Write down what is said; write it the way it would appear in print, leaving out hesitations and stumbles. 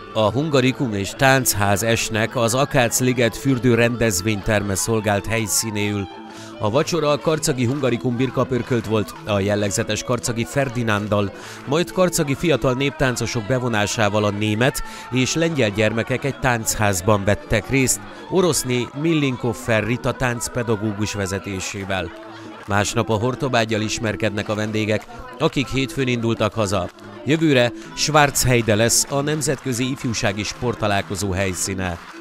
A Hungarikum és Táncház esnek az Akác-liget fürdő rendezvényterme szolgált helyszínéül. A vacsora a karcagi Hungarikum birkapörkölt volt, a jellegzetes karcagi Ferdinánddal, majd karcagi fiatal néptáncosok bevonásával a német és lengyel gyermekek egy táncházban vettek részt, oroszné Millinkoffer Rita táncpedagógus vezetésével. Másnap a Hortobággyal ismerkednek a vendégek, akik hétfőn indultak haza. Jövőre Schwarzheide lesz a nemzetközi ifjúsági sporttalálkozó helyszíne.